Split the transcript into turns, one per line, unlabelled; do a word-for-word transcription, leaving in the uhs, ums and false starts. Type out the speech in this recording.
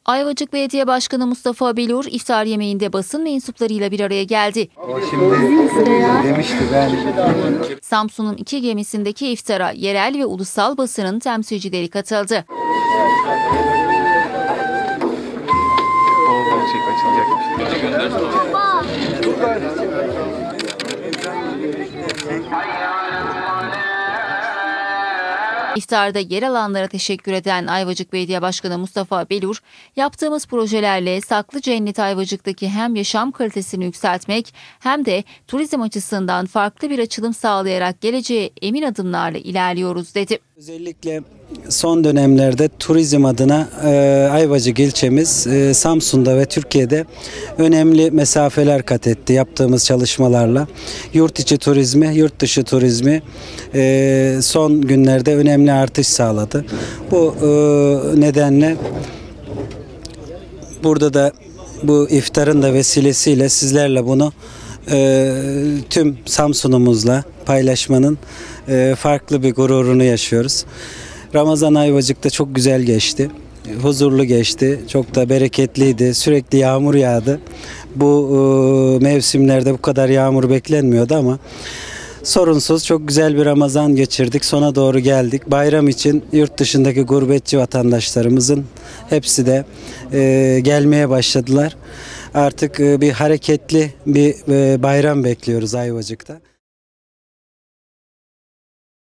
Ayvacık Belediye Başkanı Mustafa Belur iftar yemeğinde basın mensuplarıyla bir araya geldi.
O şimdi demişti ben.
Samsun'un iki gemisindeki iftara yerel ve ulusal basının temsilcileri katıldı. İftarda yer alanlara teşekkür eden Ayvacık Belediye Başkanı Mustafa Belur, yaptığımız projelerle Saklı Cennet Ayvacık'taki hem yaşam kalitesini yükseltmek hem de turizm açısından farklı bir açılım sağlayarak geleceğe emin adımlarla ilerliyoruz dedi.
Özellikle son dönemlerde turizm adına e, Ayvacık ilçemiz e, Samsun'da ve Türkiye'de önemli mesafeler kat etti yaptığımız çalışmalarla. Yurt içi turizmi, yurt dışı turizmi e, son günlerde önemli artış sağladı. Bu e, nedenle burada da bu iftarın da vesilesiyle sizlerle bunu e, tüm Samsun'umuzla paylaşmanın e, farklı bir gururunu yaşıyoruz. Ramazan Ayvacık'ta çok güzel geçti, huzurlu geçti, çok da bereketliydi, sürekli yağmur yağdı. Bu e, mevsimlerde bu kadar yağmur beklenmiyordu ama sorunsuz çok güzel bir Ramazan geçirdik, sona doğru geldik. Bayram için yurt dışındaki gurbetçi vatandaşlarımızın hepsi de e, gelmeye başladılar. Artık e, bir hareketli bir e, bayram bekliyoruz Ayvacık'ta.